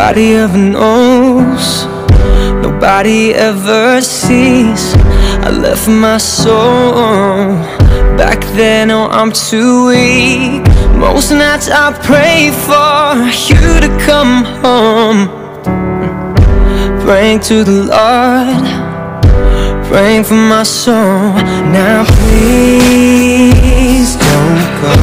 Nobody ever knows, nobody ever sees. I left my soul back then, oh I'm too weak. Most nights I pray for you to come home, praying to the Lord, praying for my soul. Now please don't go.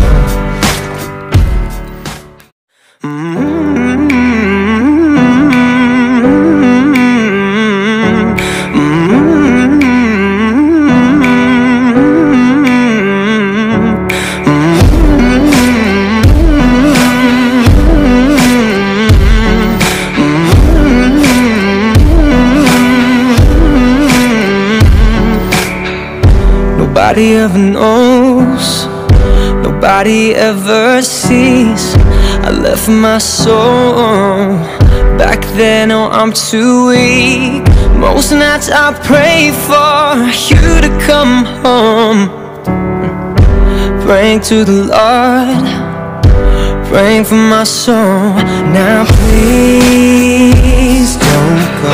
Nobody ever knows, nobody ever sees. I left my soul back then, oh I'm too weak. Most nights I pray for you to come home, praying to the Lord, praying for my soul. Now please don't go.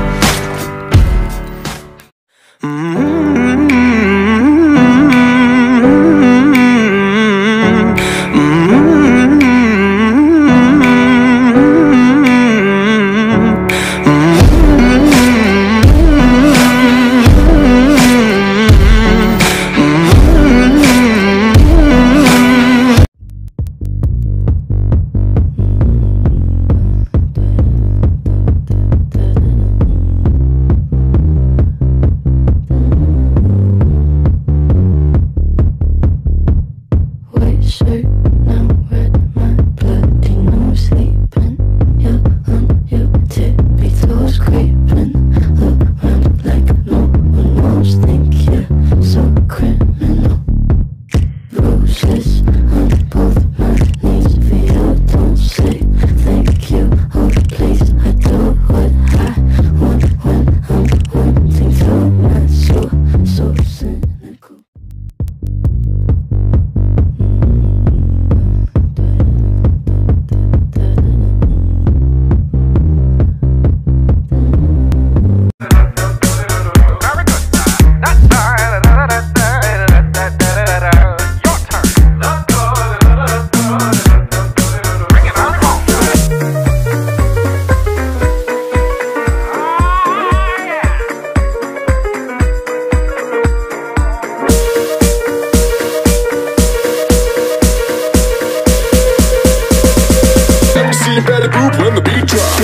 When the beat drops.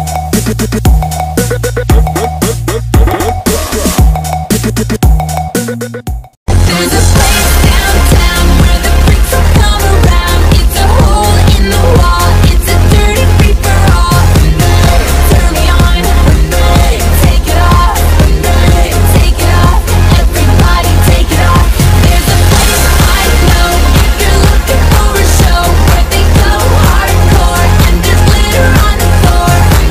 There's a place downtown where the freaks will come around. It's a hole in the wall, it's a dirty free for all. Turn me on, take it off, take it off. Everybody take it off. There's a place I know if you're looking for a show where they go hardcore and there's glitter on the floor.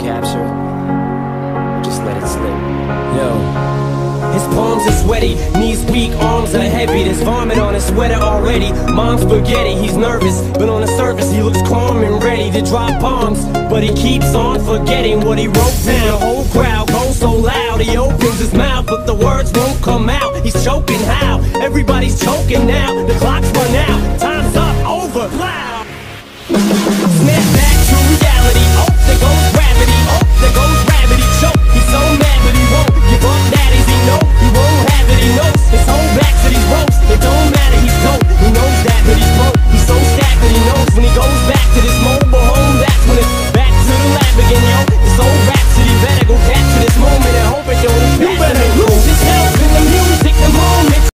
capture it, or just let it slip. Yo. His palms are sweaty, knees weak, arms are heavy. There's vomit on his sweater already. Mom's spaghetti, he's nervous, but on the surface he looks calm and ready to drop bombs. But he keeps on forgetting what he wrote down. The whole crowd goes so loud, he opens his mouth, but the words won't come out. He's choking how? Everybody's choking now, the clock's run out, time's up.